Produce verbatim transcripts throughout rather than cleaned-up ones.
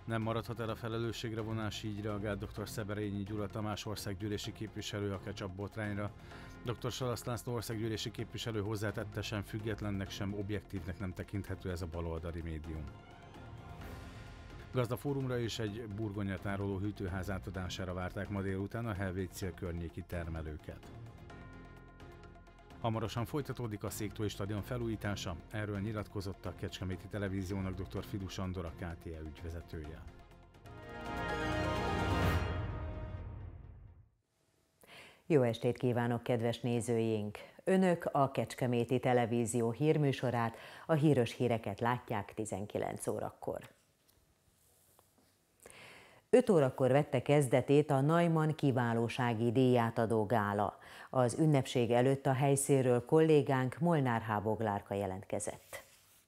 Nem maradhat el a felelősségre vonás, így reagált dr. Szeberényi Gyula Tamás országgyűlési képviselő a ketchup botrányra. dr. Salasz László országgyűlési képviselő hozzátette, sem függetlennek, sem objektívnek nem tekinthető ez a baloldali médium. Gazdafórumra és egy burgonyatároló hűtőház átadására várták ma délután a Helvétia környéki termelőket. Hamarosan folytatódik a Széktói stadion felújítása, erről nyilatkozott a Kecskeméti Televíziónak dr. Fidus Andor, a ká té e ügyvezetője. Jó estét kívánok, kedves nézőink! Önök a Kecskeméti Televízió hírműsorát, a híres híreket látják tizenkilenc órakor. öt órakor vette kezdetét a Neumann kiválósági díjátadó gála. Az ünnepség előtt a helyszínről kollégánk Molnár H. Boglárka jelentkezett.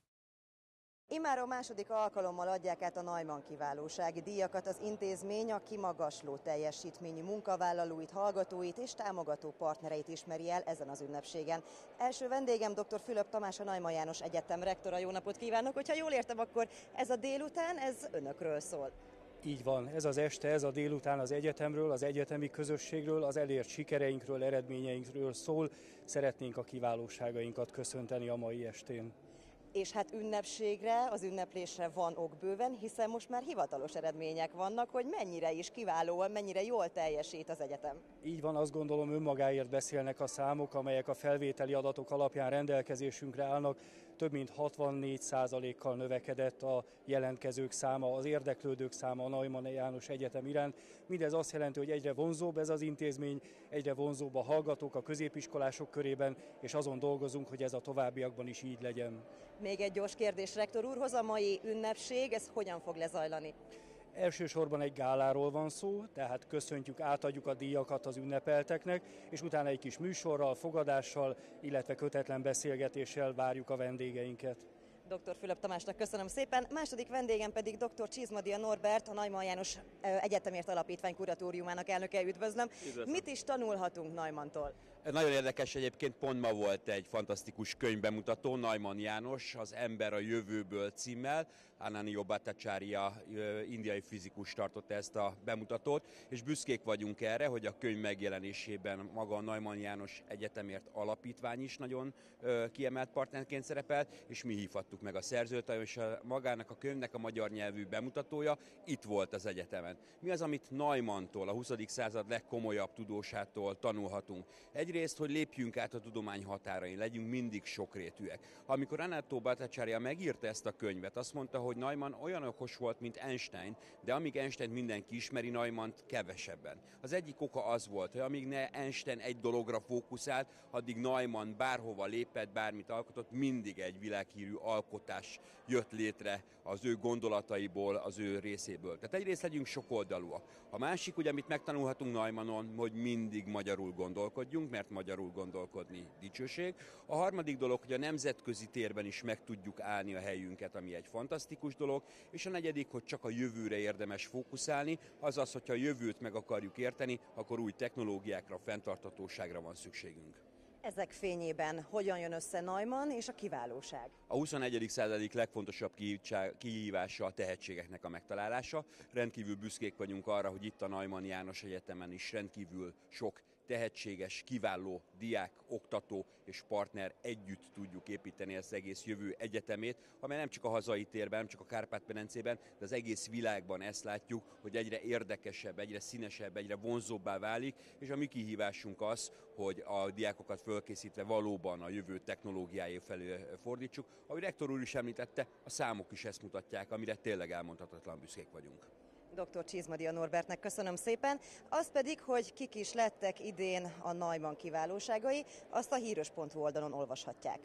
Immáron második alkalommal adják át a Neumann kiválósági díjakat. Az intézmény a kimagasló teljesítményű munkavállalóit, hallgatóit és támogató partnereit ismeri el ezen az ünnepségen. Első vendégem dr. Fülöp Tamás, a Neumann János Egyetem rektora. Jó napot kívánok! Hogyha jól értem, akkor ez a délután, ez önökről szól. Így van, ez az este, ez a délután az egyetemről, az egyetemi közösségről, az elért sikereinkről, eredményeinkről szól. Szeretnénk a kiválóságainkat köszönteni a mai estén. És hát ünnepségre, az ünneplésre van ok bőven, hiszen most már hivatalos eredmények vannak, hogy mennyire is kiválóan, mennyire jól teljesít az egyetem. Így van, azt gondolom, önmagáért beszélnek a számok, amelyek a felvételi adatok alapján rendelkezésünkre állnak. Több mint hatvannégy százalékkal növekedett a jelentkezők száma, az érdeklődők száma a Neumann János Egyetem iránt. Mindez azt jelenti, hogy egyre vonzóbb ez az intézmény, egyre vonzóbb a hallgatók, a középiskolások körében, és azon dolgozunk, hogy ez a továbbiakban is így legyen. Még egy gyors kérdés rektor úrhoz, a mai ünnepség, ez hogyan fog lezajlani? Elsősorban egy gáláról van szó, tehát köszöntjük, átadjuk a díjakat az ünnepelteknek, és utána egy kis műsorral, fogadással, illetve kötetlen beszélgetéssel várjuk a vendégeinket. dr. Fülöp Tamásnak köszönöm szépen. Második vendégem pedig dr. Csizmadia Norbert, a Neumann János Egyetemért Alapítvány kuratóriumának elnöke. Üdvözlöm. Üdvözlöm. Mit is tanulhatunk Neumanntól? Nagyon érdekes, egyébként pont ma volt egy fantasztikus könyvbemutató, Neumann János, az Ember a jövőből címmel. Ananio Bhattacharya, indiai fizikus tartotta ezt a bemutatót, és büszkék vagyunk erre, hogy a könyv megjelenésében maga a Neumann János Egyetemért Alapítvány is nagyon kiemelt partnerként szerepelt, és mi hívhattuk meg a szerzőt, és a, magának a könyvnek a magyar nyelvű bemutatója itt volt az egyetemen. Mi az, amit Neumanntól, a huszadik század legkomolyabb tudósától tanulhatunk? Egyrészt, hogy lépjünk át a tudomány határain, legyünk mindig sokrétűek. Amikor Ananio Bhattacharya megírta ezt a könyvet, azt mondta, hogy Neumann olyan okos volt, mint Einstein, de amíg Einstein mindenki ismeri, Neumannt kevesebben. Az egyik oka az volt, hogy amíg ne Einstein egy dologra fókuszált, addig Neumann bárhova lépett, bármit alkotott, mindig egy világhírű alkotás jött létre az ő gondolataiból, az ő részéből. Tehát egyrészt legyünk sokoldalúak. A másik, ugye, amit megtanulhatunk Neumannon, hogy mindig magyarul gondolkodjunk, mert magyarul gondolkodni dicsőség. A harmadik dolog, hogy a nemzetközi térben is meg tudjuk állni a helyünket, ami egy fantasztikus dolog, és a negyedik, hogy csak a jövőre érdemes fókuszálni, azaz, hogyha a jövőt meg akarjuk érteni, akkor új technológiákra, fenntarthatóságra van szükségünk. Ezek fényében hogyan jön össze Neumann és a kiválóság? A huszonegyedik század legfontosabb kihívása a tehetségeknek a megtalálása. Rendkívül büszkék vagyunk arra, hogy itt a Neumann János Egyetemen is rendkívül sok tehetséges, kiváló diák, oktató és partner együtt tudjuk építeni ezt az egész jövő egyetemét, amely nem csak a hazai térben, nem csak a Kárpát-medencében, de az egész világban ezt látjuk, hogy egyre érdekesebb, egyre színesebb, egyre vonzóbbá válik, és a mi kihívásunk az, hogy a diákokat fölkészítve valóban a jövő technológiái felé fordítsuk. Ahogy rektor úr is említette, a számok is ezt mutatják, amire tényleg elmondhatatlan büszkék vagyunk. dr. Csizmadia Norbertnek köszönöm szépen. Az pedig, hogy kik is lettek idén a Neumann kiválóságai, azt a híros pont hu oldalon olvashatják.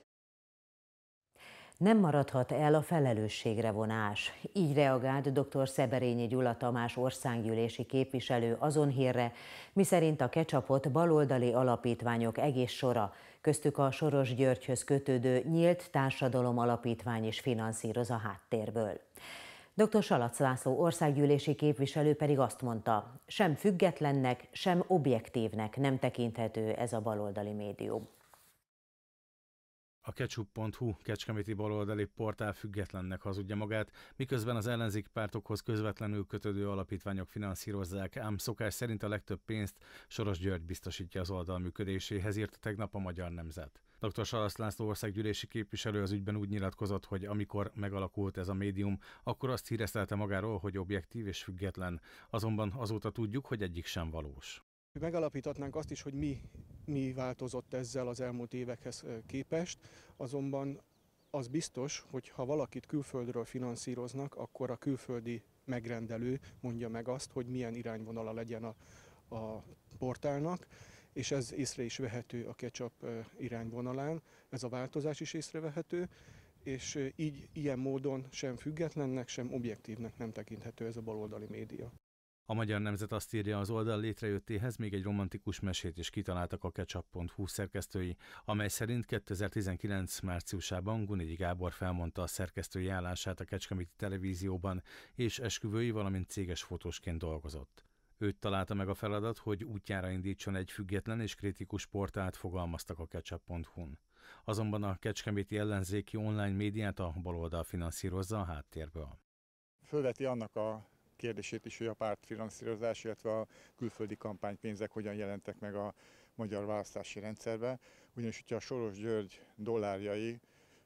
Nem maradhat el a felelősségre vonás. Így reagált dr. Szeberényi Gyula Tamás országgyűlési képviselő azon hírre, miszerint a ketchupot baloldali alapítványok egész sora, köztük a Soros Györgyhöz kötődő Nyílt Társadalom Alapítvány is finanszíroz a háttérből. dr. Salasz László országgyűlési képviselő pedig azt mondta, sem függetlennek, sem objektívnek nem tekinthető ez a baloldali médium. A ketchup pont hu kecskeméti baloldali portál függetlennek hazudja magát, miközben az ellenzéki pártokhoz közvetlenül kötődő alapítványok finanszírozzák, ám szokás szerint a legtöbb pénzt Soros György biztosítja az oldal működéséhez, írta tegnap a Magyar Nemzet. doktor Salaszt László országgyűlési képviselő az ügyben úgy nyilatkozott, hogy amikor megalakult ez a médium, akkor azt híresztelte magáról, hogy objektív és független, azonban azóta tudjuk, hogy egyik sem valós. Megalapíthatnánk azt is, hogy mi, mi változott ezzel az elmúlt évekhez képest, azonban az biztos, hogy ha valakit külföldről finanszíroznak, akkor a külföldi megrendelő mondja meg azt, hogy milyen irányvonala legyen a, a portálnak, és ez észre is vehető a ketchup irányvonalán, ez a változás is észrevehető, és így ilyen módon sem függetlennek, sem objektívnek nem tekinthető ez a baloldali média. A Magyar Nemzet azt írja, az oldal létrejöttéhez még egy romantikus mesét is kitaláltak a ketchup pont hu szerkesztői, amely szerint kétezer-tizenkilenc márciusában Gunigyi Gábor felmondta a szerkesztői állását a kecskeméti televízióban, és esküvői, valamint céges fotósként dolgozott. Őt találta meg a feladat, hogy útjára indítson egy független és kritikus portált, fogalmaztak a ketchup pont hu-n. Azonban a kecskeméti ellenzéki online médiát a baloldal finanszírozza a háttérből. Fölveti annak a kérdését is, hogy a pártfinanszírozás, illetve a külföldi kampánypénzek hogyan jelentek meg a magyar választási rendszerbe. Ugyanis, hogyha a Soros György dollárjai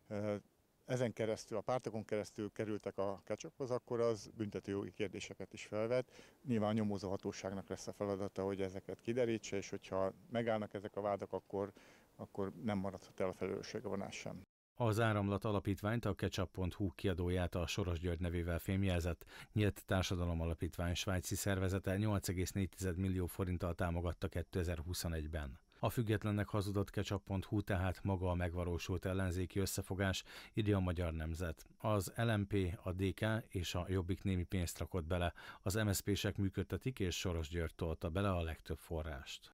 ezen keresztül, a pártokon keresztül kerültek a ketchuphoz, akkor az büntetőjogi kérdéseket is felvet. Nyilván a nyomozóhatóságnak lesz a feladata, hogy ezeket kiderítse, és hogyha megállnak ezek a vádak, akkor, akkor nem maradhat el a felelősségvonás sem. Az Áramlat Alapítványt, a ketchup pont hu kiadóját, a Soros György nevével fémjelzett Nyílt Társadalom Alapítvány svájci szervezete nyolc egész négy millió forinttal támogatta kétezer-huszonegyben. A függetlennek hazudott ketchup pont hu tehát maga a megvalósult ellenzéki összefogás, írja a Magyar Nemzet. Az el em pé, a dé ká és a Jobbik némi pénzt rakott bele, az em es zé pések működtetik, és Soros György tolta bele a legtöbb forrást.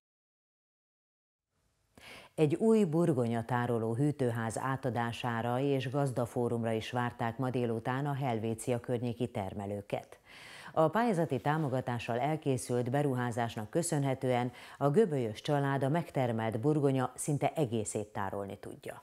Egy új burgonyatároló hűtőház átadására és gazdafórumra is várták ma délután a Helvécia környéki termelőket. A pályázati támogatással elkészült beruházásnak köszönhetően a Göbölyös család a megtermelt burgonya szinte egészét tárolni tudja.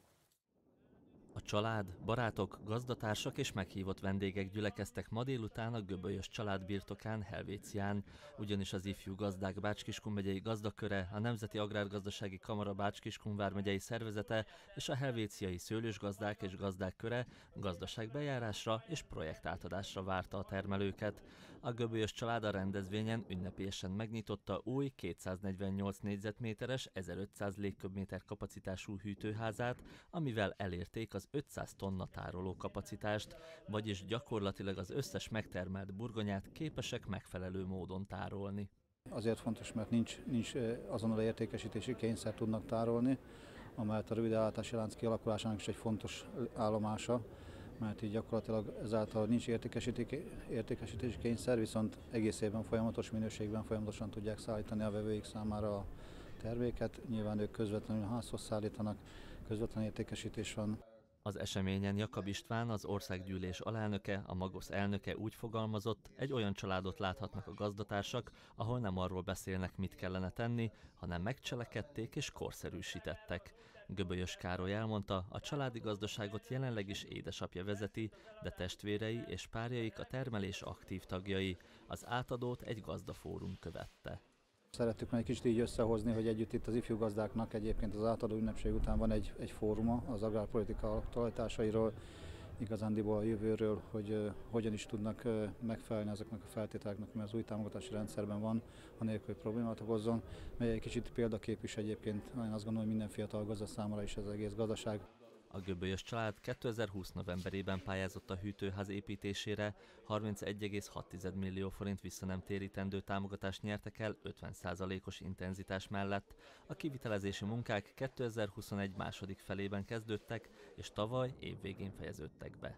A család, barátok, gazdatársak és meghívott vendégek gyülekeztek ma délután a Göbölyös család birtokán, Helvécián, ugyanis az ifjú gazdák Bács-Kiskun megyei gazdaköre, a Nemzeti Agrárgazdasági Kamara Bács-Kiskun vármegyei szervezete és a helvéciai szőlősgazdák és gazdák köre gazdaságbejárásra és projektátadásra várta a termelőket. A Göbölyös család a rendezvényen ünnepélyesen megnyitotta új kétszáznegyvennyolc négyzetméteres, ezerötszáz légköbméter kapacitású hűtőházát, amivel elérték az ötszáz tonna tároló kapacitást, vagyis gyakorlatilag az összes megtermelt burgonyát képesek megfelelő módon tárolni. Azért fontos, mert nincs, nincs azonnal értékesítési kényszer tudnak tárolni, amelyet a rövid ellátási lánc kialakulásának is egy fontos állomása, mert így gyakorlatilag ezáltal nincs értékesítési kényszer, viszont egész évben folyamatos minőségben folyamatosan tudják szállítani a vevőik számára a terméket. Nyilván ők közvetlenül házhoz szállítanak, közvetlen értékesítés van. Az eseményen Jakab István, az országgyűlés alelnöke, a Magosz elnöke úgy fogalmazott, egy olyan családot láthatnak a gazdatársak, ahol nem arról beszélnek, mit kellene tenni, hanem megcselekedték és korszerűsítettek. Göbölyös Károly elmondta, a családi gazdaságot jelenleg is édesapja vezeti, de testvérei és párjaik a termelés aktív tagjai. Az átadót egy gazdafórum követte. Szerettük meg egy kicsit így összehozni, hogy együtt itt az ifjú gazdáknak egyébként az átadó ünnepség után van egy, egy fóruma az agrárpolitika aktualitásairól, igazándiból a jövőről, hogy uh, hogyan is tudnak uh, megfelelni ezeknek a feltételeknek, mert az új támogatási rendszerben van, anélkül, hogy problémát okozzon, mely egy kicsit példakép is egyébként, én azt gondolom, hogy minden fiatal gazda számára is ez az egész gazdaság. A Göbölyös család kétezer-húsz novemberében pályázott a hűtőház építésére, harmincegy egész hat millió forint visszanemtérítendő támogatást nyertek el ötven százalékos intenzitás mellett. A kivitelezési munkák kétezer-huszonegy második felében kezdődtek, és tavaly évvégén fejeződtek be.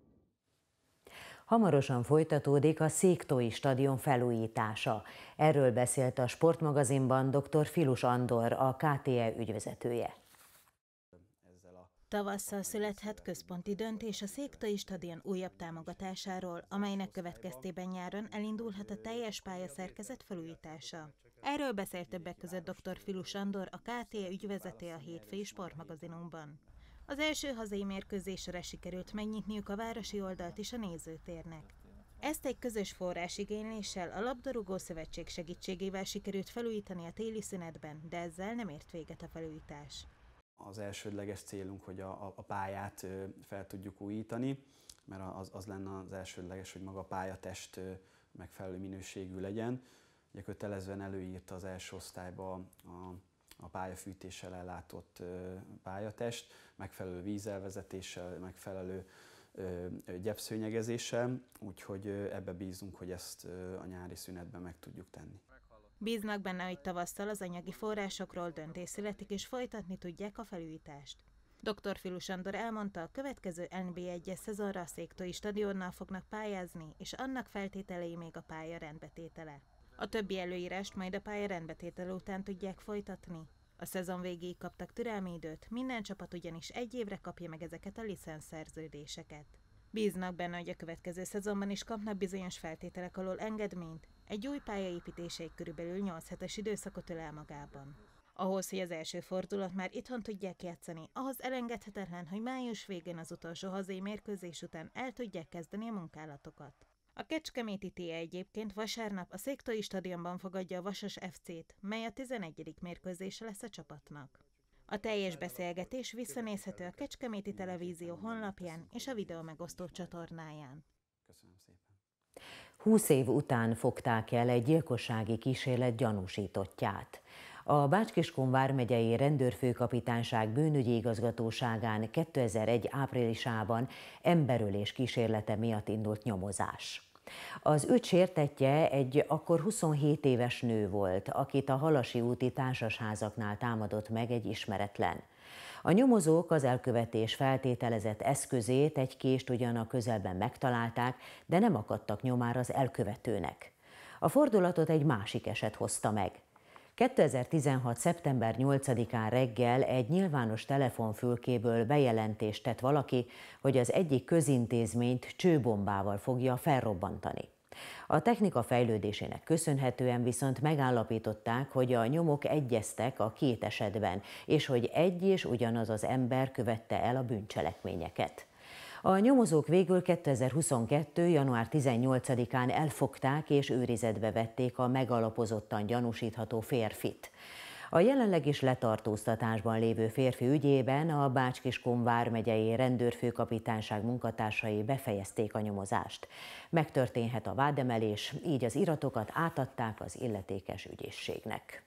Hamarosan folytatódik a Széktói stadion felújítása. Erről beszélt a Sportmagazinban dr. Filus Andor, a ká té e ügyvezetője. Tavasszal születhet központi döntés a Széktói stadion újabb támogatásáról, amelynek következtében nyáron elindulhat a teljes pályaszerkezet felújítása. Erről beszélt többek között dr. Filus Andor, a ká té e ügyvezetője a hétfői Sportmagazinunkban. Az első hazai mérkőzésre sikerült megnyitniuk a városi oldalt is a nézőtérnek. Ezt egy közös forrásigényléssel, a Labdarúgó Szövetség segítségével sikerült felújítani a téli szünetben, de ezzel nem ért véget a felújítás. Az elsődleges célunk, hogy a, a pályát fel tudjuk újítani, mert az, az lenne az elsődleges, hogy maga a pályatest megfelelő minőségű legyen. Ugye kötelezően előírta az első osztályba a, a pályafűtéssel ellátott pályatest, megfelelő vízelvezetéssel, megfelelő gyepszőnyegezéssel, úgyhogy ebbe bízunk, hogy ezt a nyári szünetben meg tudjuk tenni. Bíznak benne, hogy tavasszal az anyagi forrásokról döntés születik és folytatni tudják a felújítást. doktor Filus Andor elmondta, a következő en bé egyes szezonra a Széktói stadionnal fognak pályázni, és annak feltételei még a pálya rendbetétele. A többi előírást majd a pálya rendbetétele után tudják folytatni. A szezon végéig kaptak türelmi időt, minden csapat ugyanis egy évre kapja meg ezeket a licenszszerződéseket. Bíznak benne, hogy a következő szezonban is kapnak bizonyos feltételek alól engedményt, egy új pálya építése egy körülbelül nyolc hetes időszakot ölel magában. Ahhoz, hogy az első fordulat már itthon tudják játszani, ahhoz elengedhetetlen, hogy május végén az utolsó hazai mérkőzés után el tudják kezdeni a munkálatokat. A kecskeméti té egyébként vasárnap a Széktói stadionban fogadja a Vasas ef cét, mely a tizenegyedik mérkőzése lesz a csapatnak. A teljes beszélgetés visszanézhető a Kecskeméti Televízió honlapján és a videó megosztó csatornáján. Köszönöm szépen. húsz év után fogták el egy gyilkossági kísérlet gyanúsítottját. A Bács-Kiskun vármegyei rendőrfőkapitányság bűnügyi igazgatóságán kétezer-egy áprilisában emberölés kísérlete miatt indult nyomozás. Az ügy sértettje egy akkor huszonhét éves nő volt, akit a Halasi úti társasházaknál támadott meg egy ismeretlen. A nyomozók az elkövetés feltételezett eszközét, egy kést ugyan a közelben megtalálták, de nem akadtak nyomára az elkövetőnek. A fordulatot egy másik eset hozta meg. kétezer-tizenhat. szeptember nyolcadikán reggel egy nyilvános telefonfülkéből bejelentést tett valaki, hogy az egyik közintézményt csőbombával fogja felrobbantani. A technika fejlődésének köszönhetően viszont megállapították, hogy a nyomok egyeztek a két esetben, és hogy egy és ugyanaz az ember követte el a bűncselekményeket. A nyomozók végül kétezer-huszonkettő. január tizennyolcadikán elfogták és őrizetbe vették a megalapozottan gyanúsítható férfit. A jelenleg is letartóztatásban lévő férfi ügyében a Bács-Kiskun vármegyei rendőrfőkapitányság munkatársai befejezték a nyomozást. Megtörténhet a vádemelés, így az iratokat átadták az illetékes ügyészségnek.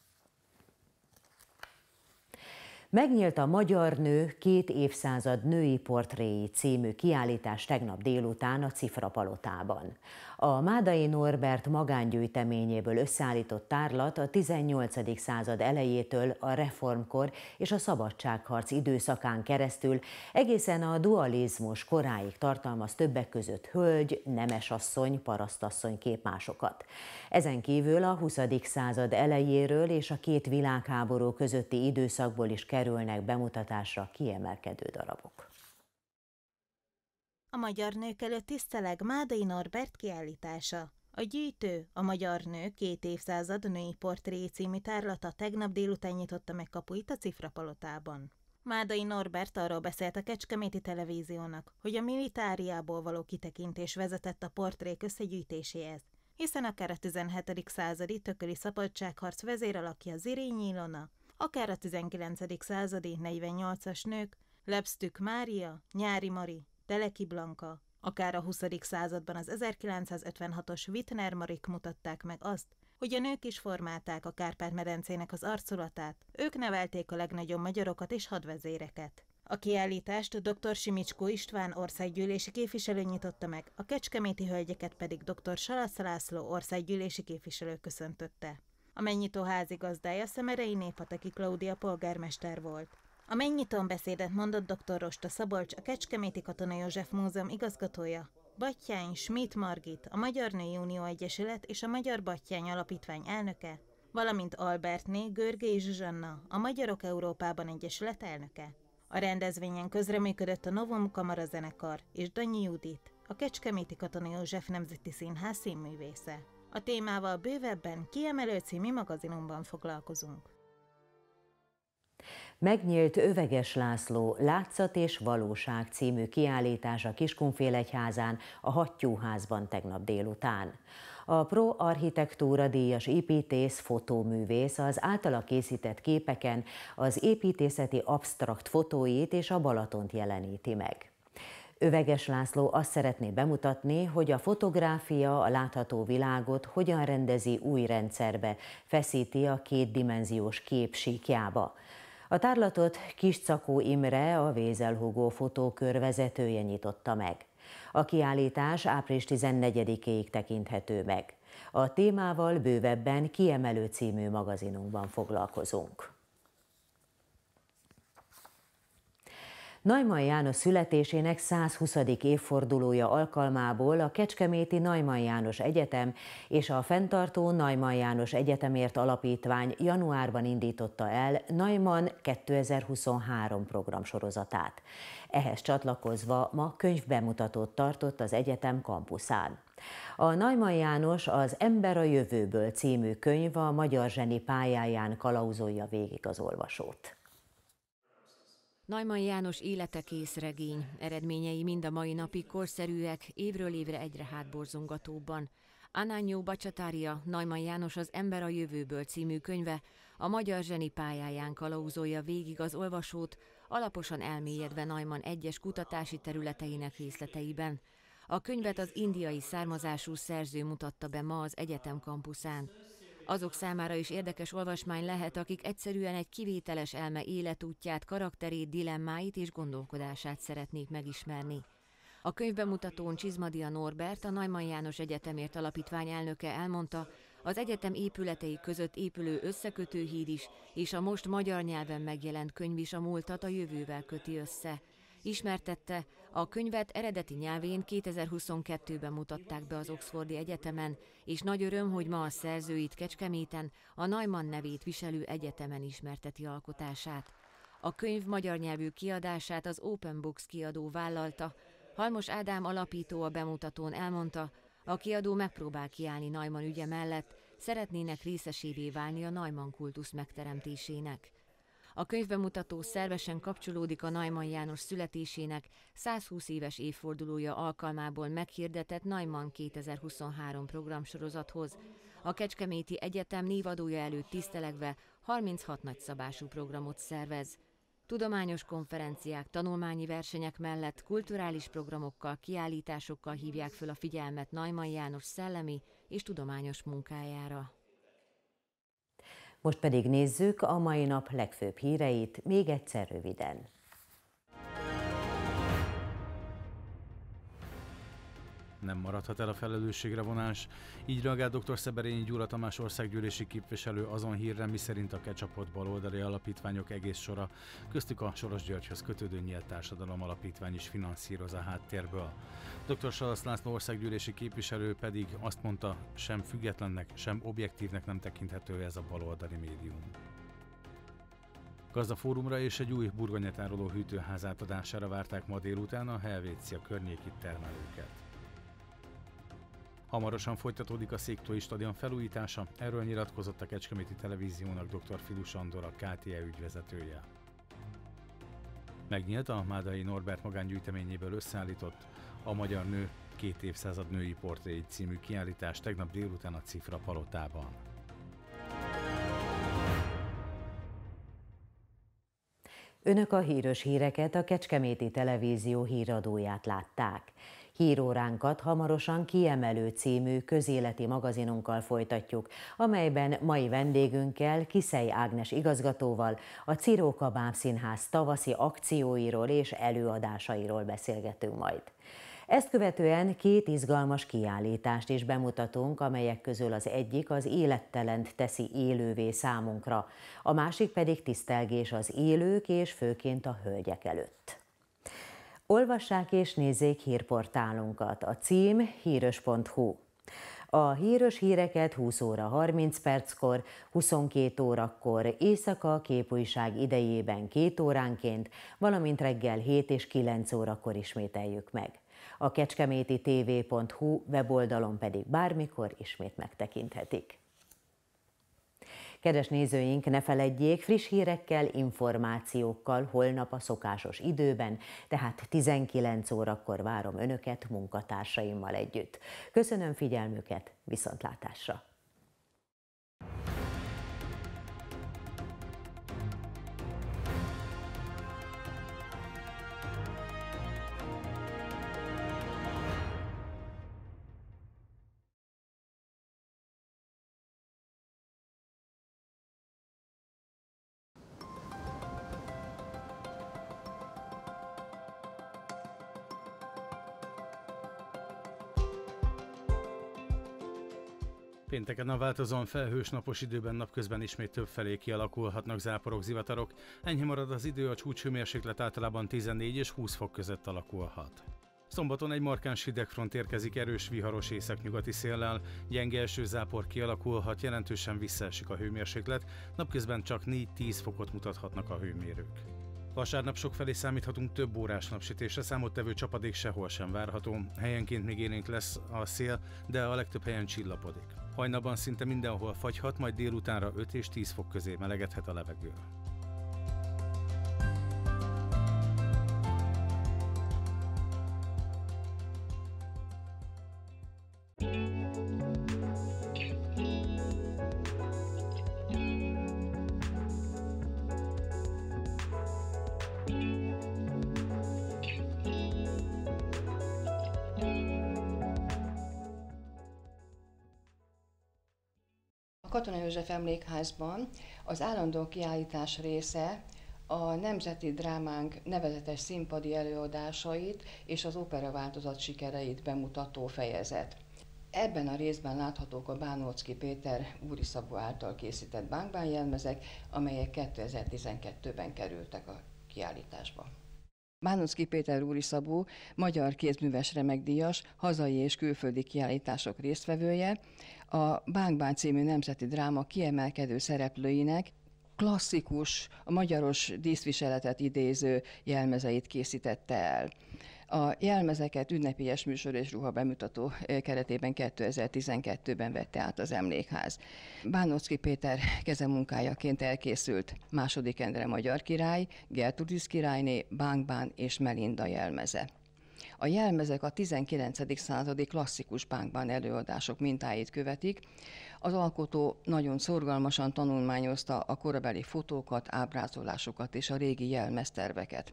Megnyílt a Magyar Nő két évszázad női portréi című kiállítás tegnap délután a Cifra palotában. A Mádai Norbert magángyűjteményéből összeállított tárlat a tizennyolcadik század elejétől a reformkor és a szabadságharc időszakán keresztül egészen a dualizmus koráig tartalmaz többek között hölgy, nemesasszony, parasztasszony képmásokat. Ezen kívül a huszadik század elejéről és a két világháború közötti időszakból is kerülnek bemutatásra kiemelkedő darabok. A Magyar Nők előtt tiszteleg Mádai Norbert kiállítása. A gyűjtő, a Magyar Nő két évszázad női portré című tárlata tegnap délután nyitotta meg kapuit a Cifra palotában. Mádai Norbert arról beszélt a Kecskeméti Televíziónak, hogy a militáriából való kitekintés vezetett a portrék összegyűjtéséhez, hiszen akár a tizenhetedik századi tököli szabadságharc vezéralakja Zirényi Ilona, akár a tizenkilencedik századi negyvennyolcas nők, Lebsztük Mária, Nyári Mari, Teleki Blanka, akár a huszadik században az ezerkilencszázötvenhatos Wittner Marik mutatták meg azt, hogy a nők is formálták a Kárpát-medencének az arculatát, ők nevelték a legnagyobb magyarokat és hadvezéreket. A kiállítást dr. Simicskó István országgyűlési képviselő nyitotta meg, a kecskeméti hölgyeket pedig dr. Salasz László országgyűlési képviselő köszöntötte. A megnyitó házigazdája Szemerei Népataki Klaudia polgármester volt. A megnyitón beszédet mondott dr. Rosta Szabolcs, a Kecskeméti Katona József Múzeum igazgatója, Batthyány Schmidt Margit, a Magyar Női Unió Egyesület és a Magyar Batthyány Alapítvány elnöke, valamint Albertné Görgei Zsuzsanna, a Magyarok Európában Egyesület elnöke. A rendezvényen közreműködött a Novum Kamara zenekar és Danyi Judit, a Kecskeméti Katona József Nemzeti Színház színművésze. A témával bővebben Kiemelő című magazinunkban foglalkozunk. Megnyílt Öveges László Látszat és Valóság című kiállítás a Kiskunfélegyházán, a Hattyúházban tegnap délután. A Pro Architektúra díjas építész, fotóművész az általa készített képeken az építészeti absztrakt fotóit és a Balatont jeleníti meg. Öveges László azt szeretné bemutatni, hogy a fotográfia a látható világot hogyan rendezi új rendszerbe, feszíti a kétdimenziós kép síkjába. A tárlatot Kiscakó Imre, a Vézel Hugo fotókör vezetője nyitotta meg. A kiállítás április tizennegyedikéig tekinthető meg. A témával bővebben Kiemelő című magazinunkban foglalkozunk. Neumann János születésének százhuszadik évfordulója alkalmából a kecskeméti Neumann János Egyetem és a fenntartó Neumann János Egyetemért Alapítvány januárban indította el Neumann kétezer-huszonhárom programsorozatát. Ehhez csatlakozva ma könyvbemutatót tartott az egyetem kampuszán. A Neumann János Az ember a jövőből című könyv a magyar zseni pályáján kalauzolja végig az olvasót. Neumann János életekész regény, eredményei mind a mai napig korszerűek, évről évre egyre hátborzongatóbban. Anányó Bacsatária, Neumann János Az ember a jövőből című könyve a magyar zseni pályáján kalauzolja végig az olvasót, alaposan elmélyedve Neumann egyes kutatási területeinek részleteiben. A könyvet az indiai származású szerző mutatta be ma az egyetem kampuszán. Azok számára is érdekes olvasmány lehet, akik egyszerűen egy kivételes elme életútját, karakterét, dilemmáit és gondolkodását szeretnék megismerni. A könyvbemutatón Csizmadia Norbert, a Neumann János Egyetemért Alapítvány elnöke elmondta, az egyetem épületei között épülő összekötőhíd is, és a most magyar nyelven megjelent könyv is a múltat a jövővel köti össze. Ismertette, a könyvet eredeti nyelvén kétezer-huszonkettőben mutatták be az Oxfordi Egyetemen, és nagy öröm, hogy ma a szerzőit Kecskeméten, a Neumann nevét viselő egyetemen ismerteti alkotását. A könyv magyar nyelvű kiadását az Open Books kiadó vállalta. Halmos Ádám alapító a bemutatón elmondta, a kiadó megpróbál kiállni Neumann ügye mellett, szeretnének részesévé válni a Neumann kultusz megteremtésének. A könyvbemutató szervesen kapcsolódik a Neumann János születésének százhúsz éves évfordulója alkalmából meghirdetett Neumann kétezer-huszonhárom programsorozathoz. A Kecskeméti Egyetem névadója előtt tisztelegve harminchat nagyszabású programot szervez. Tudományos konferenciák, tanulmányi versenyek mellett kulturális programokkal, kiállításokkal hívják föl a figyelmet Neumann János szellemi és tudományos munkájára. Most pedig nézzük a mai nap legfőbb híreit, még egyszer röviden. Nem maradhat el a felelősségre vonás. Így reagált dr. Szeberényi Gyula Tamás országgyűlési képviselő azon hírre, miszerint a kecsapott baloldali alapítványok egész sora, köztük a Soros Györgyhöz kötődő Nyílt Társadalom Alapítvány is finanszíroz a háttérből. dr. Salasz László országgyűlési képviselő pedig azt mondta, sem függetlennek, sem objektívnek nem tekinthető ez a baloldali médium. Gazdafórumra és egy új burgonyatároló hűtőház átadására várták ma délután a Helvécia környéki termelőket. Hamarosan folytatódik a Széktói stadion felújítása, erről nyilatkozott a Kecskeméti Televíziónak dr. Filus Andor, a ká té e ügyvezetője. Megnyílt a Mádai Norbert magángyűjteményéből összeállított A magyar nő két évszázad női portréi című kiállítás tegnap délután a Cifra palotában. Önök a híres híreket, a Kecskeméti Televízió híradóját látták. Híróránkat hamarosan Kiemelő című közéleti magazinunkkal folytatjuk, amelyben mai vendégünkkel, Kiszely Ágnes igazgatóval a Ciróka Bábszínház tavaszi akcióiról és előadásairól beszélgetünk majd. Ezt követően két izgalmas kiállítást is bemutatunk, amelyek közül az egyik az élettelent teszi élővé számunkra, a másik pedig tisztelgés az élők és főként a hölgyek előtt. Olvassák és nézzék hírportálunkat, a cím híros pont hu. A híres híreket húsz óra harminc perckor, huszonkét órakor, éjszaka képújság idejében két óránként, valamint reggel hét és kilenc órakor ismételjük meg. A kecskeméti té vé pont hu weboldalon pedig bármikor ismét megtekinthetik. Kedves nézőink, ne feledjék, friss hírekkel, információkkal holnap a szokásos időben, tehát tizenkilenc órakor várom Önöket munkatársaimmal együtt. Köszönöm figyelmüket, viszontlátásra! Pénteken a változóan felhős napos időben napközben ismét többfelé kialakulhatnak záporok, zivatarok. Enyhe marad az idő, a csúcshőmérséklet általában tizennégy és húsz fok között alakulhat. Szombaton egy markáns hidegfront érkezik erős viharos északnyugati széllel, gyenge esőzápor kialakulhat, jelentősen visszaesik a hőmérséklet, napközben csak négy-tíz fokot mutathatnak a hőmérők. Vasárnap sokfelé számíthatunk több órás napsütésre, számottevő csapadék sehol sem várható, helyenként még élénk lesz a szél, de a legtöbb helyen csillapodik. Hajnalban szinte mindenhol fagyhat, majd délutánra öt és tíz fok közé melegedhet a levegő. Katona József Emlékházban az állandó kiállítás része a Nemzeti Drámánk nevezetes színpadi előadásait és az opera változat sikereit bemutató fejezet. Ebben a részben láthatók a Bánóczky Péter Úri Szabó által készített bánkbánjelmezek, amelyek kétezer-tizenkettőben kerültek a kiállításba. Bánóczky Péter Úri Szabó magyar kézműves remekdíjas, hazai és külföldi kiállítások résztvevője, a Bánkbán című nemzeti dráma kiemelkedő szereplőinek klasszikus, a magyaros díszviseletet idéző jelmezeit készítette el. A jelmezeket ünnepélyes műsor és ruha bemutató keretében kétezer-tizenkettőben vette át az Emlékház. Bánóczky Péter kezemunkájaként elkészült második Endre magyar király, Gertrudis királyné, Bánkbán és Melinda jelmeze. A jelmezek a tizenkilencedik századi klasszikus bánkbán előadások mintáit követik. Az alkotó nagyon szorgalmasan tanulmányozta a korabeli fotókat, ábrázolásokat és a régi jelmezterveket.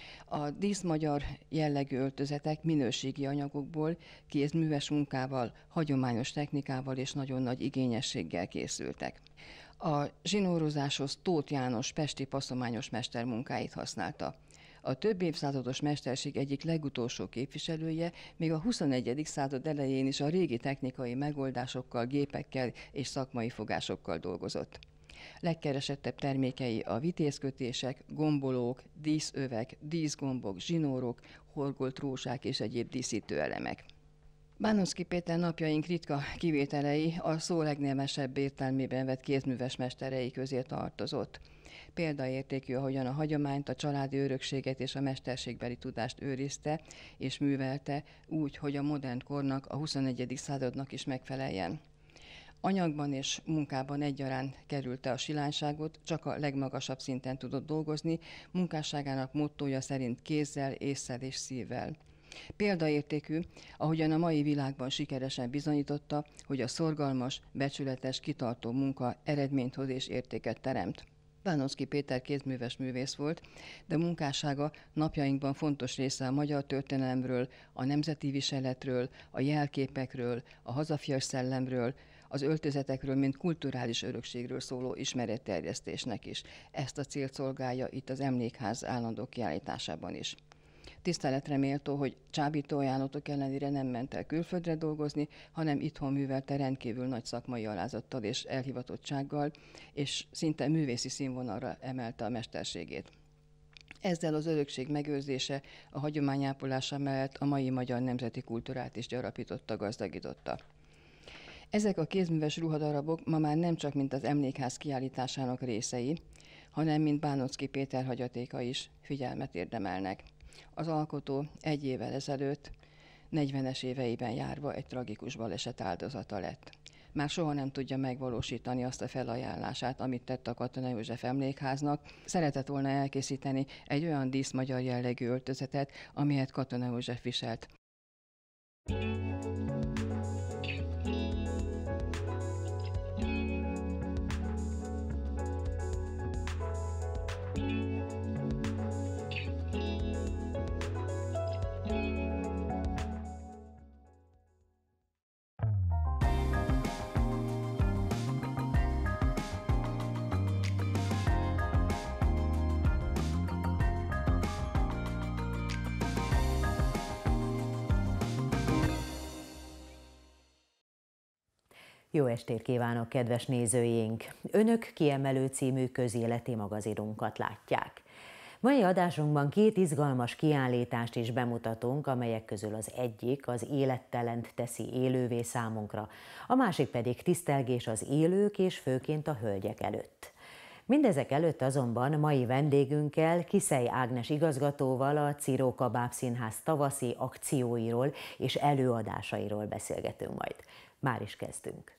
A díszmagyar jellegű öltözetek minőségi anyagokból, kézműves munkával, hagyományos technikával és nagyon nagy igényességgel készültek. A zsinórozáshoz Tóth János pesti passzományos mestermunkáit használta. A több évszázados mesterség egyik legutolsó képviselője még a huszonegyedik század elején is a régi technikai megoldásokkal, gépekkel és szakmai fogásokkal dolgozott. Legkeresettebb termékei a vitézkötések, gombolók, díszövek, díszgombok, zsinórok, horgolt rózsák és egyéb díszítőelemek. Bánóczky Péter napjaink ritka kivételei a szó legnevesebb értelmében vett kézműves mesterei közé tartozott. Példaértékű, ahogyan a hagyományt, a családi örökséget és a mesterségbeli tudást őrizte és művelte úgy, hogy a modern kornak, a huszonegyedik századnak is megfeleljen. Anyagban és munkában egyaránt kerülte a silányságot, csak a legmagasabb szinten tudott dolgozni, munkásságának mottója szerint kézzel, ésszel és szívvel. Példaértékű, ahogyan a mai világban sikeresen bizonyította, hogy a szorgalmas, becsületes, kitartó munka eredményt hoz és értéket teremt. Bánóczky Péter kézműves művész volt, de munkássága napjainkban fontos része a magyar történelemről, a nemzeti viseletről, a jelképekről, a hazafias szellemről, az öltözetekről, mint kulturális örökségről szóló ismeretterjesztésnek is. Ezt a célt szolgálja itt az Emlékház állandó kiállításában is. Tiszteletre méltó, hogy csábító ajánlatok ellenére nem ment el külföldre dolgozni, hanem itthon művelte rendkívül nagy szakmai alázattal és elhivatottsággal, és szinte művészi színvonalra emelte a mesterségét. Ezzel az örökség megőrzése, a hagyomány ápolása mellett a mai magyar nemzeti kultúrát is gyarapította, gazdagította. Ezek a kézműves ruhadarabok ma már nem csak mint az Emlékház kiállításának részei, hanem mint Bánóczky Péter hagyatéka is figyelmet érdemelnek. Az alkotó egy évvel ezelőtt, negyvenes éveiben járva egy tragikus baleset áldozata lett. már soha nem tudja megvalósítani azt a felajánlását, amit tett a Katona József Emlékháznak. Szeretett volna elkészíteni egy olyan díszmagyar jellegű öltözetet, amelyet Katona József viselt. Jó estét kívánok, kedves nézőink! Önök Kiemelő című közéleti magazinunkat látják. Mai adásunkban két izgalmas kiállítást is bemutatunk, amelyek közül az egyik az élettelent teszi élővé számunkra, a másik pedig tisztelgés az élők és főként a hölgyek előtt. Mindezek előtt azonban mai vendégünkkel, Kiszely Ágnes igazgatóval a Ciróka Bábszínház tavaszi akcióiról és előadásairól beszélgetünk majd. Már is kezdünk.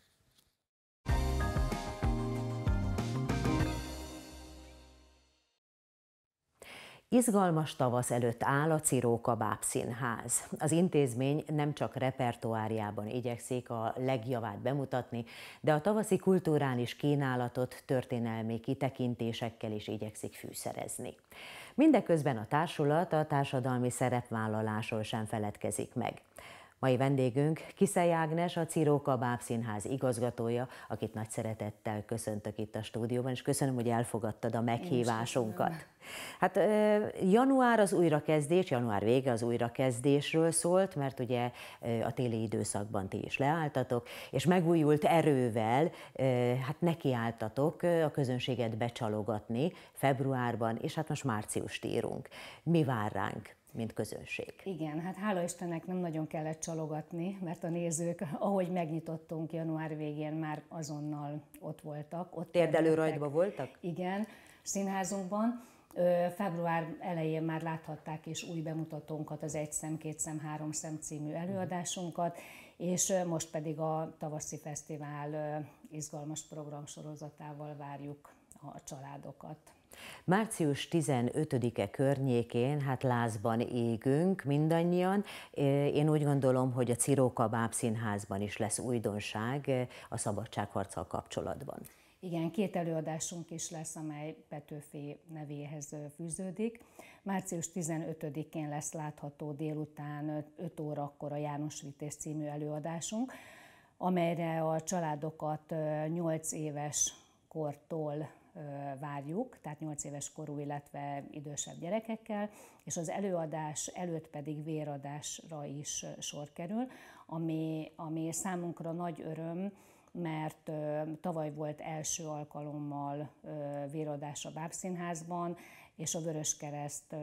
Izgalmas tavasz előtt áll a Ciróka Bábszínház. Az intézmény nem csak repertoárjában igyekszik a legjavát bemutatni, de a tavaszi kulturális kínálatot történelmi kitekintésekkel is igyekszik fűszerezni. Mindeközben a társulat a társadalmi szerepvállalásról sem feledkezik meg. Mai vendégünk Kiszely Ágnes, a Ciróka Bábszínház igazgatója, akit nagy szeretettel köszöntök itt a stúdióban, és köszönöm, hogy elfogadtad a meghívásunkat. Hát január az újrakezdés, január vége az újrakezdésről szólt, mert ugye a téli időszakban ti is leálltatok, és megújult erővel hát nekiálltatok a közönséget becsalogatni februárban, és hát most márciust írunk. Mi vár ránk, mint közönség? Igen, hát hála Istennek nem nagyon kellett csalogatni, mert a nézők, ahogy megnyitottunk január végén, már azonnal ott voltak. Ott Térdelőrajtban voltak? Igen, színházunkban. Február elején már láthatták is új bemutatónkat, az Egy szem, két szem, három szem című előadásunkat, és most pedig a tavaszi fesztivál izgalmas programsorozatával várjuk a családokat. Március tizenötödike környékén, hát lázban égünk mindannyian. Én úgy gondolom, hogy a Ciróka Bábszínházban is lesz újdonság a szabadságharccal kapcsolatban. Igen, két előadásunk is lesz, amely Petőfi nevéhez fűződik. Március tizenötödikén lesz látható délután öt órakor a János Vitéz című előadásunk, amelyre a családokat nyolc éves kortól várjuk, tehát nyolc éves korú, illetve idősebb gyerekekkel, és az előadás előtt pedig véradásra is sor kerül, ami, ami számunkra nagy öröm, mert tavaly volt első alkalommal véradás a Bábszínházban, és a Vöröskereszt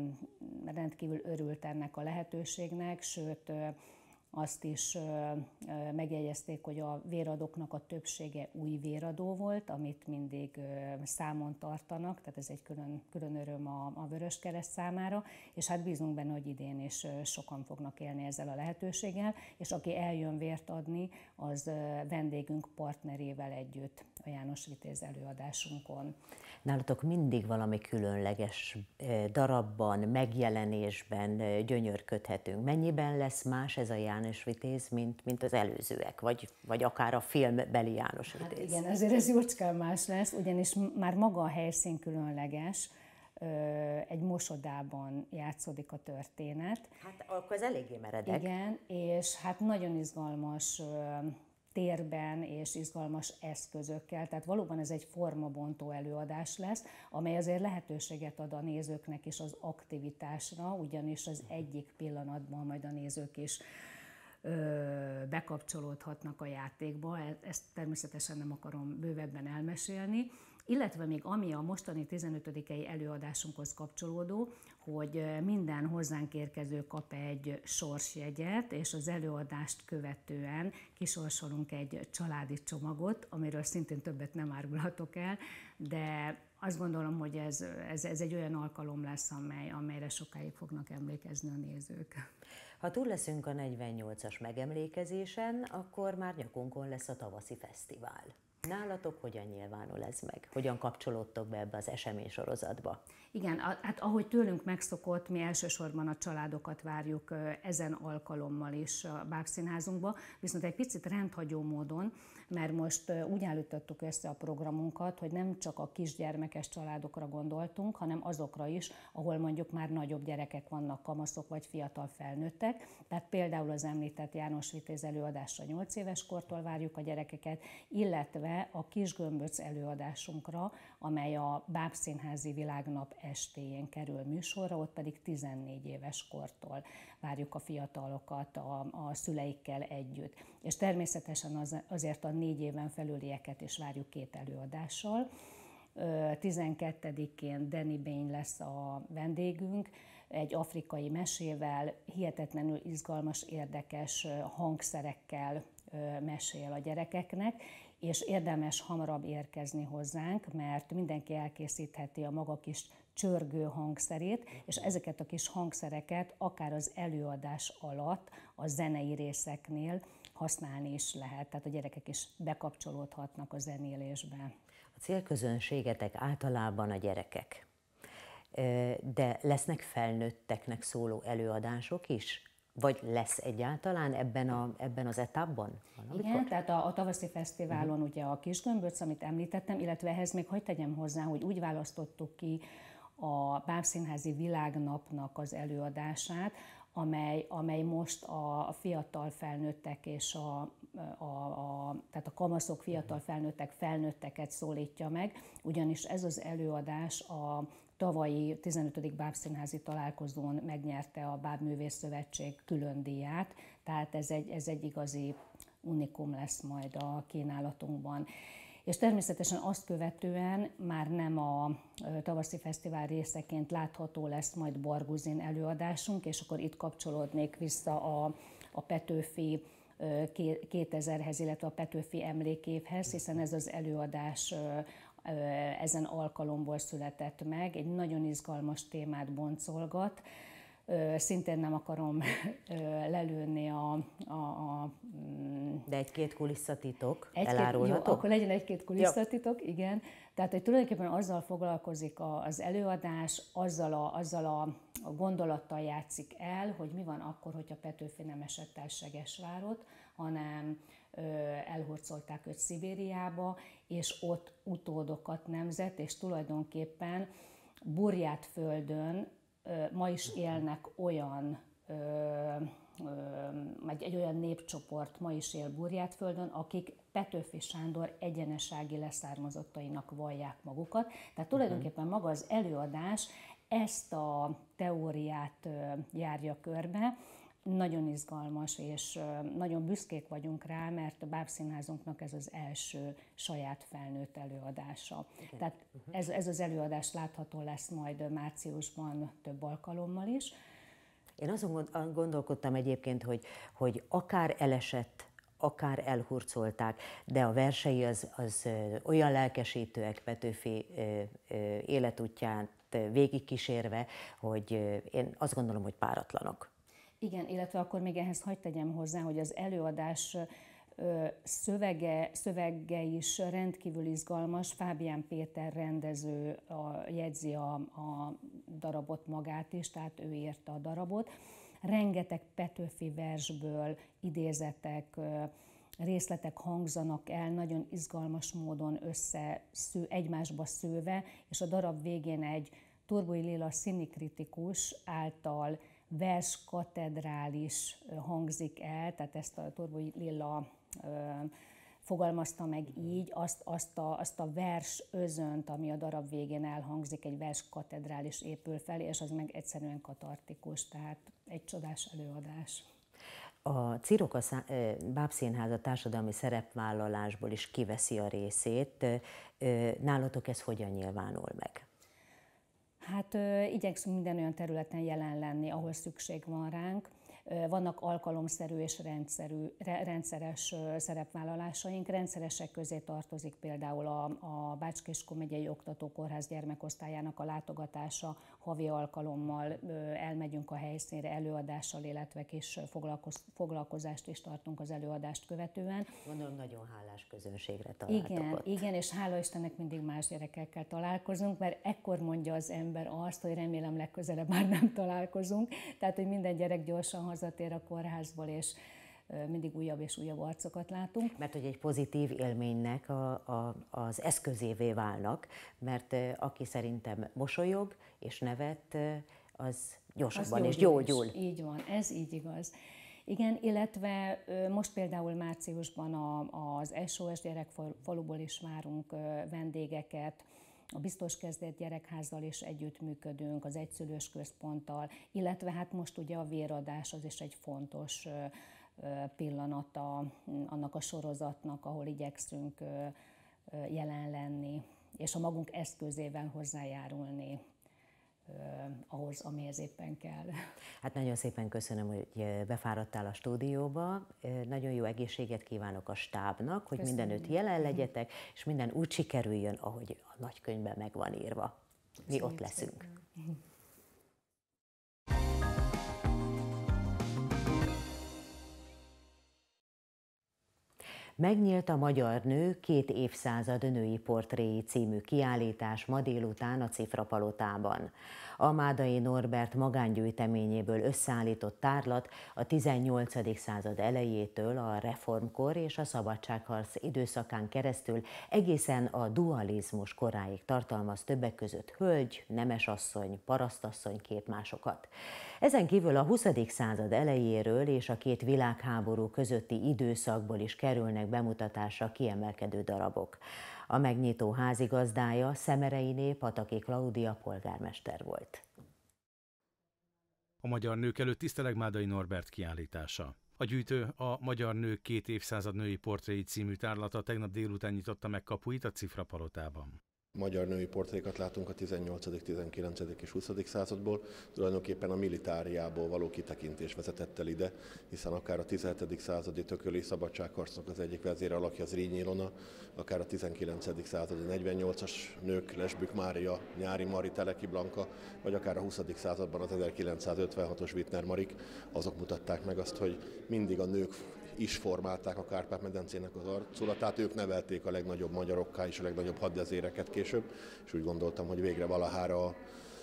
rendkívül örült ennek a lehetőségnek, sőt azt is megjegyezték, hogy a véradóknak a többsége új véradó volt, amit mindig számon tartanak, tehát ez egy külön, külön öröm a, a Vöröskereszt számára, és hát bízunk benne, hogy idén is sokan fognak élni ezzel a lehetőséggel, és aki eljön vért adni, az vendégünk partnerével együtt a János Vitéz előadásunkon. Nálatok mindig valami különleges darabban, megjelenésben gyönyörködhetünk. Mennyiben lesz más ez a János Vitéz, mint, mint az előzőek, vagy, vagy akár a filmbeli János Vitéz? Hát igen, azért ez jócskán más lesz, ugyanis már maga a helyszín különleges, egy mosodában játszódik a történet. Hát akkor ez eléggé meredek. Igen, és hát nagyon izgalmas térben és izgalmas eszközökkel, tehát valóban ez egy formabontó előadás lesz, amely azért lehetőséget ad a nézőknek is az aktivitásra, ugyanis az egyik pillanatban majd a nézők is ö, bekapcsolódhatnak a játékba, ezt természetesen nem akarom bővebben elmesélni, illetve még ami a mostani tizenötödikei előadásunkhoz kapcsolódó, hogy minden hozzánk érkező kap egy sorsjegyet, és az előadást követően kisorsolunk egy családi csomagot, amiről szintén többet nem árulhatok el, de azt gondolom, hogy ez, ez, ez egy olyan alkalom lesz, amely, amelyre sokáig fognak emlékezni a nézők. Ha túl leszünk a negyvennyolcas megemlékezésen, akkor már nyakunkon lesz a tavaszi fesztivál. Nálatok hogyan nyilvánul ez meg? Hogyan kapcsolódtok be ebbe az eseménysorozatba? Igen, hát ahogy tőlünk megszokott, mi elsősorban a családokat várjuk ezen alkalommal is a Bábszínházunkba, viszont egy picit rendhagyó módon, mert most úgy állítottuk össze a programunkat, hogy nem csak a kisgyermekes családokra gondoltunk, hanem azokra is, ahol mondjuk már nagyobb gyerekek vannak, kamaszok vagy fiatal felnőttek. Tehát például az említett János Vitéz előadásra nyolc éves kortól várjuk a gyerekeket, illetve a Kisgömböc előadásunkra, amely a Bábszínházi Világnap estéjén kerül műsorra, ott pedig tizennégy éves kortól várjuk a fiatalokat a, a szüleikkel együtt. És természetesen az, azért a négy éven felülieket is várjuk két előadással. tizenkettedikén Danny Bain lesz a vendégünk, egy afrikai mesével, hihetetlenül izgalmas, érdekes hangszerekkel mesél a gyerekeknek, és érdemes hamarabb érkezni hozzánk, mert mindenki elkészítheti a maga kis csörgő hangszerét, és ezeket a kis hangszereket akár az előadás alatt, a zenei részeknél használni is lehet, tehát a gyerekek is bekapcsolódhatnak a zenélésbe. A célközönségetek általában a gyerekek, de lesznek felnőtteknek szóló előadások is? Vagy lesz egyáltalán ebben, a, ebben az etapban? Valamikor? Igen, tehát a, a tavaszi fesztiválon uh-huh. ugye a Kisgömböc, amit említettem, illetve ehhez még hadd tegyem hozzá, hogy úgy választottuk ki a Bábszínházi Világnapnak az előadását, amely, amely most a, a fiatal felnőttek és a, a, a, tehát a kamaszok, fiatal felnőttek, felnőtteket szólítja meg, ugyanis ez az előadás a tavalyi tizenötödik Bábszínházi találkozón megnyerte a Bábművész Szövetség külön díját, tehát ez egy, ez egy igazi unikum lesz majd a kínálatunkban. És természetesen azt követően már nem a tavaszi fesztivál részeként látható lesz majd Barguzin előadásunk, és akkor itt kapcsolódnék vissza a, a Petőfi kétezerhez, illetve a Petőfi emlékévhez, hiszen ez az előadás ezen alkalomból született meg, egy nagyon izgalmas témát boncolgat. Szintén nem akarom lelőni a... a, a De egy-két kulisszatitok egy elárulhatok? Jó, akkor legyen egy-két kulisszatitok, ja. Igen. Tehát, hogy tulajdonképpen azzal foglalkozik az előadás, azzal a, azzal a gondolattal játszik el, hogy mi van akkor, hogyha Petőfi nem esett el Segesvárot, hanem elhurcolták őt Szibériába, és ott utódokat nemzett, és tulajdonképpen Burjátföldön ma is élnek olyan, vagy egy olyan népcsoport ma is él Burjátföldön, akik Petőfi Sándor egyenesági leszármazottainak vallják magukat. Tehát tulajdonképpen maga az előadás ezt a teóriát járja körbe. Nagyon izgalmas, és nagyon büszkék vagyunk rá, mert a Bábszínházunknak ez az első saját felnőtt előadása. Igen. Tehát ez, ez az előadás látható lesz majd márciusban több alkalommal is. Én azon gondolkodtam egyébként, hogy, hogy akár elesett, akár elhurcolták, de a versei az, az olyan lelkesítőek Petőfi életútját végigkísérve, hogy én azt gondolom, hogy páratlanok. Igen, illetve akkor még ehhez hadd tegyem hozzá, hogy az előadás szövege, szövege is rendkívül izgalmas. Fábián Péter rendező a, jegyzi a, a darabot magát is, tehát ő írta a darabot. Rengeteg Petőfi versből idézetek, részletek hangzanak el, nagyon izgalmas módon össze, sző, egymásba szőve, és a darab végén egy Torbói Lilla színikritikus által vers katedrális hangzik el, tehát ezt a Torbói Lilla ö, fogalmazta meg így, azt, azt, a, azt a vers özönt, ami a darab végén elhangzik, egy vers katedrális épül fel, és az meg egyszerűen katartikus, tehát egy csodás előadás. A Ciroka Bábszínház a társadalmi szerepvállalásból is kiveszi a részét. Nálatok ez hogyan nyilvánul meg? Hát ö, igyekszünk minden olyan területen jelen lenni, ahol szükség van ránk. Vannak alkalomszerű és rendszerű, rendszeres szerepvállalásaink. Rendszeresek közé tartozik például a, a Bács-Kiskun megyei Oktatókórház gyermekosztályának a látogatása, havi alkalommal elmegyünk a helyszínre előadással, illetve kis foglalkoz, foglalkozást is tartunk az előadást követően. Gondolom, nagyon hálás közönségre találtok Igen, ott. igen, és hála Istennek mindig más gyerekekkel találkozunk, mert ekkor mondja az ember azt, hogy remélem legközelebb már nem találkozunk. Tehát, hogy minden gyerek gyorsan hazatér a kórházból, és mindig újabb és újabb arcokat látunk. Mert hogy egy pozitív élménynek a, a, az eszközévé válnak, mert aki szerintem mosolyog és nevet, az gyorsabban és gyógyul. Is. Így van, ez így igaz. Igen, illetve most például márciusban az es o es gyerekfaluból is várunk vendégeket, a Biztos Kezdet Gyerekházzal is együttműködünk, az egyszülős központtal, illetve hát most ugye a véradás az is egy fontos pillanata annak a sorozatnak, ahol igyekszünk jelen lenni, és a magunk eszközével hozzájárulni ahhoz, amihez éppen kell. Hát nagyon szépen köszönöm, hogy befáradtál a stúdióba. Nagyon jó egészséget kívánok a stábnak, hogy köszönöm. Mindenütt jelen legyetek, és minden úgy sikerüljön, ahogy a nagykönyvben meg van írva. Mi köszönjük ott leszünk. Szépen. Megnyílt a Magyar Nő két évszázad női portréi című kiállítás ma délután a Cifrapalotában. A Mádai Norbert magángyűjteményéből összeállított tárlat a tizennyolcadik század elejétől a reformkor és a szabadságharc időszakán keresztül egészen a dualizmus koráig tartalmaz többek között hölgy, nemesasszony, parasztasszony képmásokat. Ezen kívül a huszadik század elejéről és a két világháború közötti időszakból is kerülnek bemutatásra kiemelkedő darabok. A megnyitó házigazdája Szemereiné Pataki Klaudia polgármester volt. A Magyar Nők előtt tiszteleg Mádai Norbert kiállítása. A gyűjtő a Magyar Nők két évszázad női portréi című tárlata tegnap délután nyitotta meg kapuit a Cifrapalotában. Magyar női portrékat látunk a tizennyolcadik, tizenkilencedik és huszadik századból, tulajdonképpen a militáriából való kitekintés vezetett el ide, hiszen akár a tizenhetedik századi tököli szabadságharcnak az egyik vezére alakja Zrínyi Ilona, akár a tizenkilencedik századi negyvennyolcas nők, Lesbük Mária, Nyári Mari, Teleki Blanka, vagy akár a huszadik században az ezerkilencszázötvenhatos Wittner Marik, azok mutatták meg azt, hogy mindig a nők is formálták a Kárpát-medencének az arculatát, ők nevelték a legnagyobb magyarokká és a legnagyobb hadvezéreket később, és úgy gondoltam, hogy végre valahára a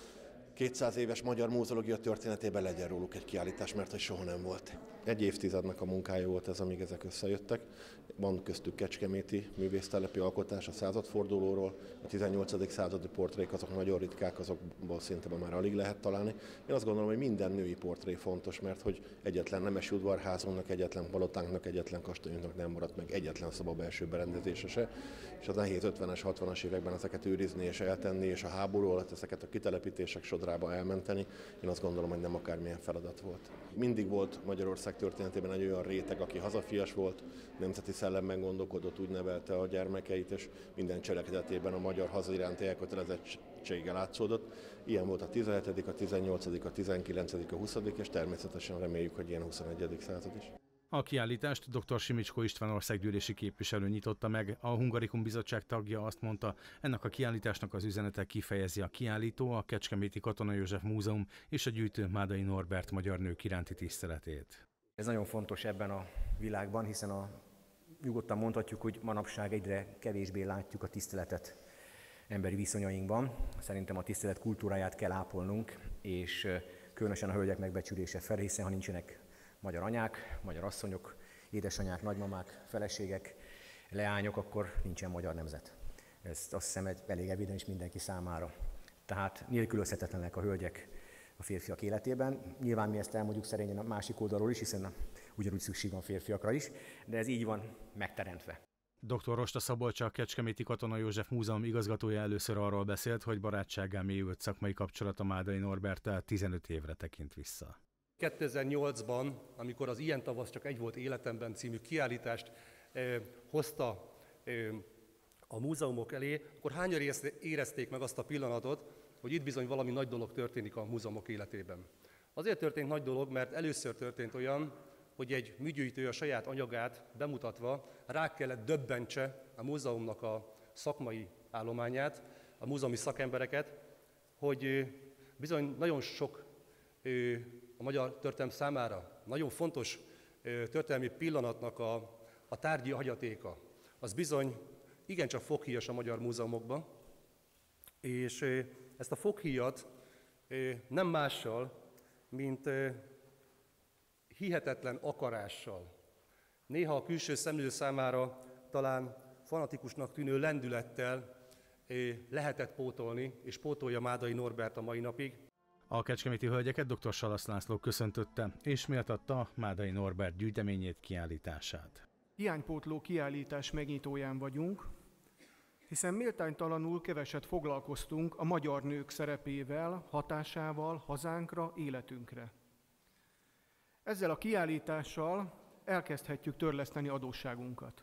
kétszáz éves magyar múzeológia történetében legyen róluk egy kiállítás, mert hogy soha nem volt. Egy évtizednek a munkája volt ez, amíg ezek összejöttek. Van köztük kecskeméti művésztelepi alkotás a századfordulóról, a tizennyolcadik századi portrék azok nagyon ritkák, azokból szinte már alig lehet találni. Én azt gondolom, hogy minden női portré fontos, mert hogy egyetlen nemesi udvarházunknak, egyetlen palotánknak, egyetlen kastélyunknak nem maradt meg egyetlen szoba belső berendezése se, és az nehéz ötvenes, hatvanas években ezeket őrizni és eltenni, és a háború alatt ezeket a kitelepítések sodrába elmenteni, én azt gondolom, hogy nem akármilyen feladat volt. Mindig volt Magyarország történetében egy olyan réteg, aki hazafias volt, nemzeti szellemben gondolkodott, úgy nevelte a gyermekeit, és minden cselekedetében a magyar haza iránti elkötelezettsége látszódott. Ilyen volt a tizenhetedik, a tizennyolcadik, a tizenkilencedik, a huszadik, és természetesen reméljük, hogy ilyen a huszonegyedik század is. A kiállítást dr. Simicskó István országgyűlési képviselő nyitotta meg. A Hungarikum Bizottság tagja azt mondta, ennek a kiállításnak az üzenete kifejezi a kiállító, a Kecskeméti Katona József Múzeum és a gyűjtő Mádai Norbert magyar nők iránti tiszteletét. Ez nagyon fontos ebben a világban, hiszen a, nyugodtan mondhatjuk, hogy manapság egyre kevésbé látjuk a tiszteletet emberi viszonyainkban. Szerintem a tisztelet kultúráját kell ápolnunk, és különösen a hölgyek megbecsülése felé, hiszen ha nincsenek magyar anyák, magyar asszonyok, édesanyák, nagymamák, feleségek, leányok, akkor nincsen magyar nemzet. Ez azt hiszem egy elég evidens mindenki számára. Tehát nélkülözhetetlenek a hölgyek a férfiak életében. Nyilván mi ezt elmondjuk szerényen a másik oldalról is, hiszen ugyanúgy szükség van férfiakra is, de ez így van megteremtve. doktor Rosta Szabolcsa, a Kecskeméti Katona József Múzeum igazgatója először arról beszélt, hogy barátsággá mélyült szakmai kapcsolat a Mádai Norberttel tizenöt évre tekint vissza. kétezer-nyolcban, amikor az Ilyen tavasz csak egy volt életemben című kiállítást eh, hozta eh, a múzeumok elé, akkor hányan érezték meg azt a pillanatot, hogy itt bizony valami nagy dolog történik a múzeumok életében. Azért történt nagy dolog, mert először történt olyan, hogy egy műgyűjtő a saját anyagát bemutatva rá kellett döbbentse a múzeumnak a szakmai állományát, a múzeumi szakembereket, hogy bizony nagyon sok a magyar történelem számára nagyon fontos történelmi pillanatnak a, a tárgyi hagyatéka, az bizony igencsak foghíjas a magyar múzeumokban, és ezt a foghíjat nem mással, mint hihetetlen akarással, néha a külső szemlélő számára talán fanatikusnak tűnő lendülettel lehetett pótolni, és pótolja Mádai Norbert a mai napig. A kecskeméti hölgyeket dr. Salasz László köszöntötte, és méltatta Mádai Norbert gyűjteményét, kiállítását. Hiánypótló kiállítás megnyitóján vagyunk, hiszen méltánytalanul keveset foglalkoztunk a magyar nők szerepével, hatásával hazánkra, életünkre. Ezzel a kiállítással elkezdhetjük törleszteni adósságunkat.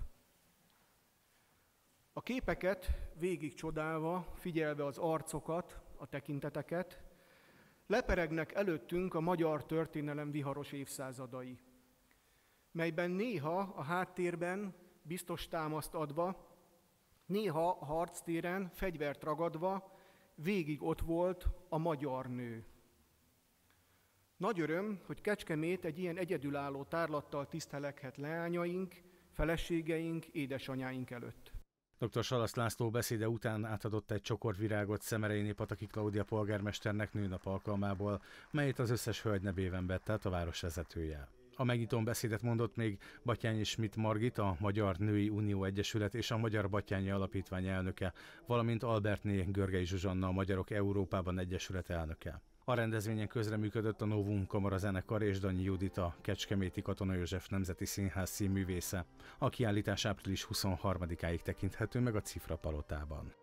A képeket végig csodálva, figyelve az arcokat, a tekinteteket, leperegnek előttünk a magyar történelem viharos évszázadai, melyben néha a háttérben biztos támaszt adva, néha a harctéren fegyvert ragadva végig ott volt a magyar nő. Nagy öröm, hogy Kecskemét egy ilyen egyedülálló tárlattal tiszteleghet leányaink, feleségeink, édesanyáink előtt. dr. Salasz László beszéde után átadott egy csokor virágot Szemerényi Pataki Klaudia polgármesternek nőnap alkalmából, melyet az összes hölgy nevében vett át a városvezetője. A megnyitón beszédet mondott még Batthyányi Schmidt Margit, a Magyar Női Unió Egyesület és a Magyar Batthyányi Alapítvány elnöke, valamint Albertné Görgei Zsuzsanna, a Magyarok Európában Egyesület elnöke. A rendezvényen közreműködött a Novum Kamara zenekar és Danyi Judit, a Kecskeméti Katona József Nemzeti Színház színművésze. A kiállítás április huszonharmadikáig tekinthető meg a Cifra Palotában.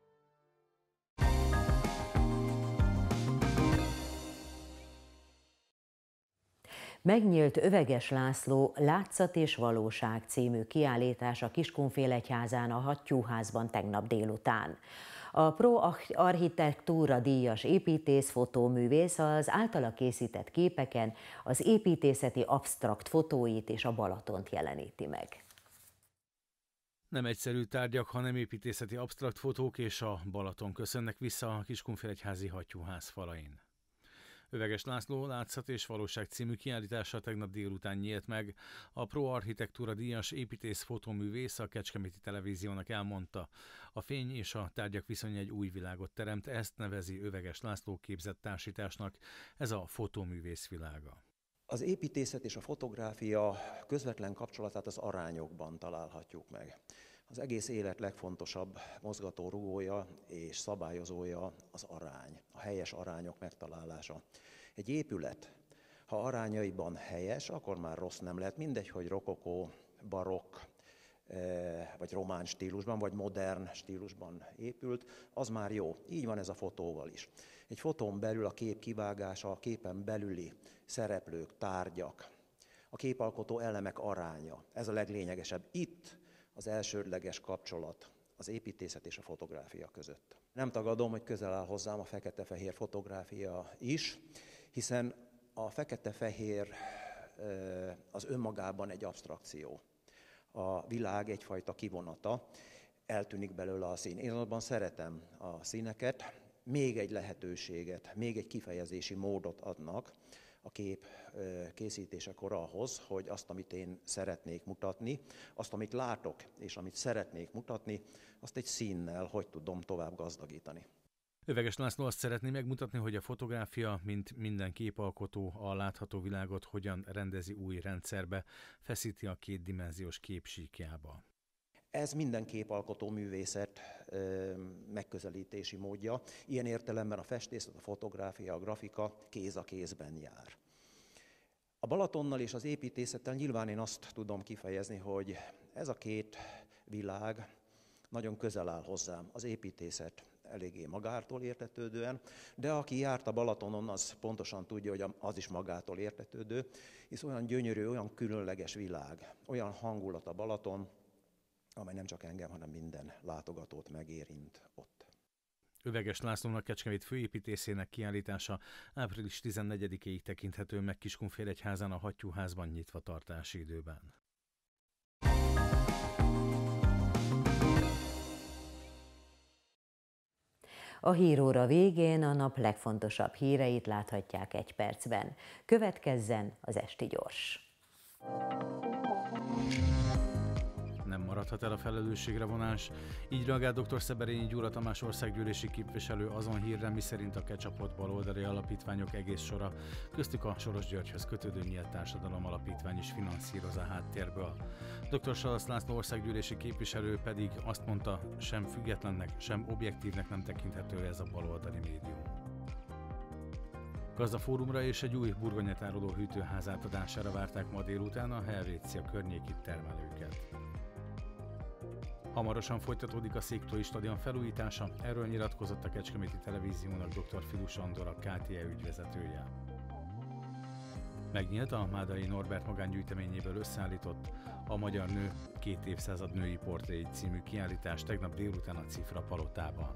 Megnyílt Öveges László Látszat és Valóság című kiállítás a Kiskunfélegyházán, a Hattyúházban tegnap délután. A Pro Architektúra díjas építész, fotóművész az általa készített képeken az építészeti absztrakt fotóit és a Balatont jeleníti meg. Nem egyszerű tárgyak, hanem építészeti absztrakt fotók és a Balaton köszönnek vissza a Kiskunfélegyházi Hattyúház falain. Öveges László Látszat és Valóság című kiállítása tegnap délután nyílt meg. A Pro Architektúra díjas építész fotóművész a Kecskeméti Televíziónak elmondta, a fény és a tárgyak viszonya egy új világot teremt, ezt nevezi Öveges László képzett társításnak, ez a fotóművész világa. Az építészet és a fotográfia közvetlen kapcsolatát az arányokban találhatjuk meg. Az egész élet legfontosabb mozgatórugója és szabályozója az arány, a helyes arányok megtalálása. Egy épület, ha arányaiban helyes, akkor már rossz nem lehet. Mindegy, hogy rokokó, barokk, vagy román stílusban, vagy modern stílusban épült, az már jó. Így van ez a fotóval is. Egy fotón belül a kép kivágása, a képen belüli szereplők, tárgyak, a képalkotó elemek aránya, ez a leglényegesebb. Itt az elsődleges kapcsolat az építészet és a fotográfia között. Nem tagadom, hogy közel áll hozzám a fekete-fehér fotográfia is, hiszen a fekete-fehér az önmagában egy absztrakció. A világ egyfajta kivonata, eltűnik belőle a szín. Én azonban szeretem a színeket, még egy lehetőséget, még egy kifejezési módot adnak a kép készítésekor ahhoz, hogy azt, amit én szeretnék mutatni, azt, amit látok és amit szeretnék mutatni, azt egy színnel hogy tudom tovább gazdagítani. Öveges László azt szeretné megmutatni, hogy a fotográfia, mint minden képalkotó, a látható világot hogyan rendezi új rendszerbe, feszíti a kétdimenziós kép síkjába. Ez minden képalkotó művészet ö, megközelítési módja. Ilyen értelemben a festészet, a fotográfia, a grafika kéz a kézben jár. A Balatonnal és az építészettel nyilván én azt tudom kifejezni, hogy ez a két világ nagyon közel áll hozzám. Az építészet eléggé magától értetődően, de aki járt a Balatonon, az pontosan tudja, hogy az is magától értetődő, hisz olyan gyönyörű, olyan különleges világ, olyan hangulat a Balaton, amely nem csak engem, hanem minden látogatót megérint ott. Öveges Lászlónak, Kecskemét főépítészének kiállítása április tizennegyedikéig tekinthető meg Kiskunfélegyházán a Hattyúházban nyitva tartási időben. A híróra végén a nap legfontosabb híreit láthatják egy percben. Következzen az Esti Gyors. Nem maradhat el a felelősségre vonás. Így reagál dr. Szeberényi Gyula Tamás országgyűlési képviselő azon hírre, miszerint a kecsapott baloldali alapítványok egész sora, köztük a Soros Györgyhöz kötődő Nyílt Társadalom Alapítvány is finanszíroz a háttérből. dr. Salasz László országgyűlési képviselő pedig azt mondta, sem függetlennek, sem objektívnek nem tekinthető ez a baloldali médium. Gazdafórumra és egy új burgonyatároló hűtőház átadására várták ma délután a Helvécia környéki termelőket. Hamarosan folytatódik a Széktói stadion felújítása, erről nyilatkozott a Kecskeméti Televíziónak dr. Filus Andor, a ká té e ügyvezetője. Megnyílt a Mádai Norbert magángyűjteményéből összeállított a Magyar Nő két évszázad női portréi című kiállítás tegnap délután a Cifra palotában.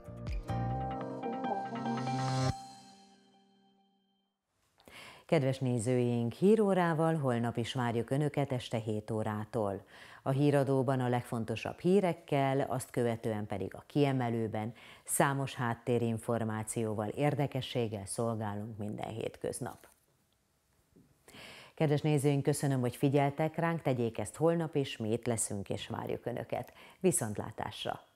Kedves nézőink, hírórával holnap is várjuk Önöket este hét órától. A híradóban a legfontosabb hírekkel, azt követően pedig a kiemelőben számos háttérinformációval, érdekességgel szolgálunk minden hétköznap. Kedves nézőink, köszönöm, hogy figyeltek ránk, tegyék ezt holnap is, mi itt leszünk és várjuk Önöket. Viszontlátásra!